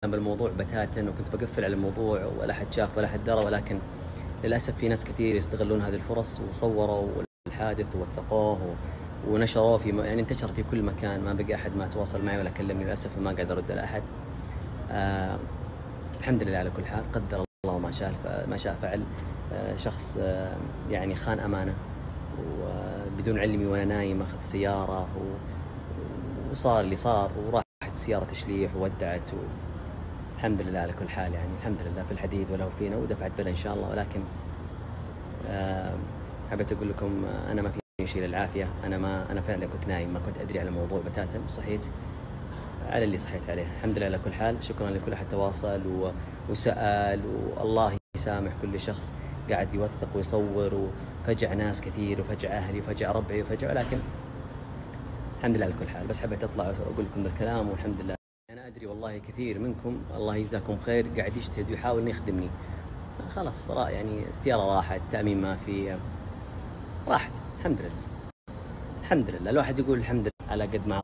بالموضوع بتاتا، وكنت بقفل على الموضوع ولا حد شاف ولا حد درى، ولكن للأسف في ناس كثير يستغلون هذه الفرص وصوروا الحادث ووثقوه ونشروه يعني انتشر في كل مكان. ما بقى أحد ما تواصل معي ولا كلمني للأسف، ما قاعد أرد على أحد. الحمد لله على كل حال، قدر الله ما شاء فعل. شخص يعني خان أمانة، وبدون علمي وأنا نايم أخذ سيارة وصار اللي صار، وراحت السيارة تشليح وودعت الحمد لله على كل حال. يعني الحمد لله في الحديد وله فينا، ودفعت بلا إن شاء الله. ولكن حبيت أقول لكم أنا ما فيني شيء للعافية. أنا فعلا كنت نايم، ما كنت أدري على الموضوع بتاتا، وصحيت على اللي صحيت عليه. الحمد لله على كل حال. شكرا لكل أحد تواصل وسأل، والله يسامح كل شخص قاعد يوثق ويصور، وفجع ناس كثير وفجع أهلي وفجع ربعي وفجع، ولكن الحمد لله على كل حال. بس حبيت أطلع وأقول لكم ذا الكلام، والحمد لله. أنا أدري والله كثير منكم الله يجزاكم خير قاعد يجتهد ويحاول إنه يخدمني. خلاص يعني السيارة راحت، تأمين ما في، راحت الحمد لله. الحمد لله الواحد يقول الحمد لله على قد ما